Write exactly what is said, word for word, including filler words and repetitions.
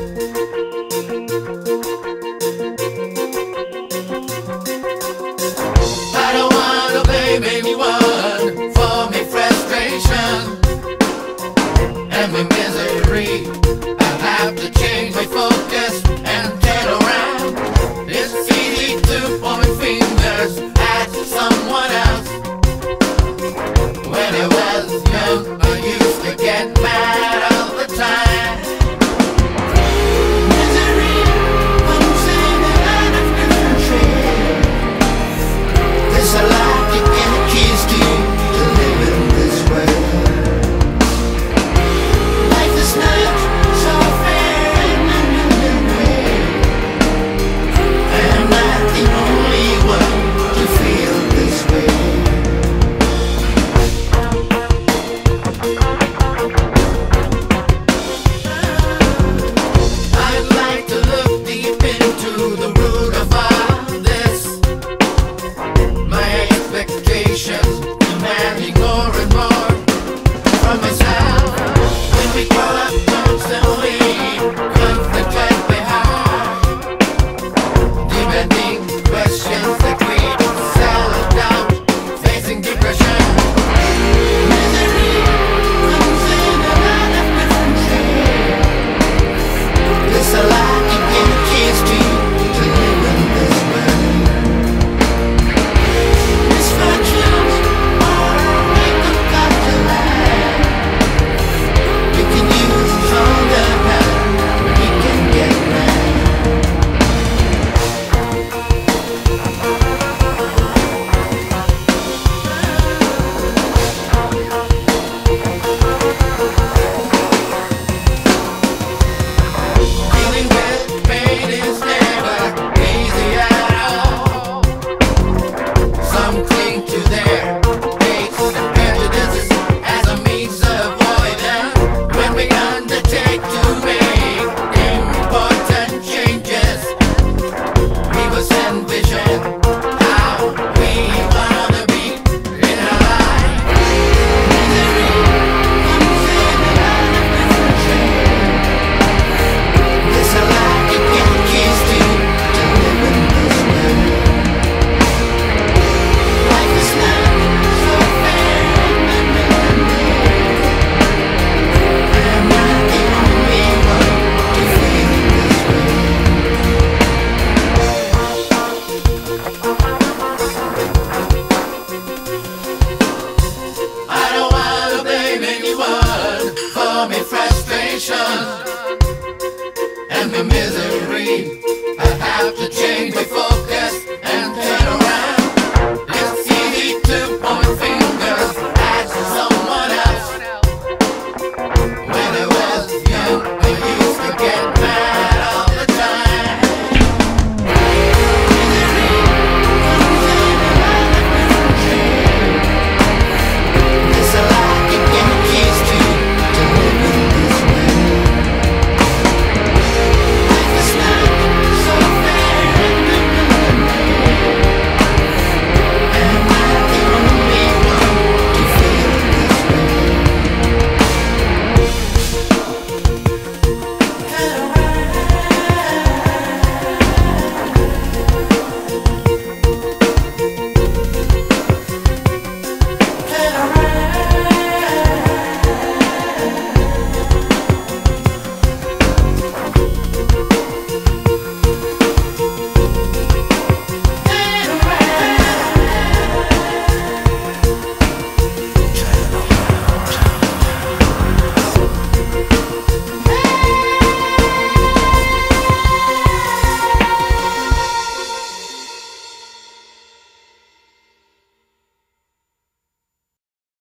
I don't wanna blame anyone for my frustration and my misery. I have to change my focus and turn around. It's easy to point fingers at someone else. When I was young, I used to get mad all the time. Misery comes in a lot of different shades. There's a lot you get keys to to live in this way. Life is not so fair and in way. I am not the only one to feel this way. I'd like to look deep into the root of all this. My expectations demanding more and more from myself. When we grow up constantly, conflict left behind, demanding questions that create self-doubt, facing depression. Misery comes in a lot of different shades. There's a lot you get keys to to live in this way. Misfortunes are make up got to laugh. We can use stronger help. We can get mad. Dealing with pain is never easy at all. Some cling to their hates and prejudices as a means of avoidance. When we undertake to make important changes, we must envision how we wanna be in our life. Misery comes in a lot of different shades. There's a lot you get keys to to live in this way. Life is not so fair and in way. I am not the only one to feel this way. I don't wanna blame anyone for my frustration and my misery. I have to change my focus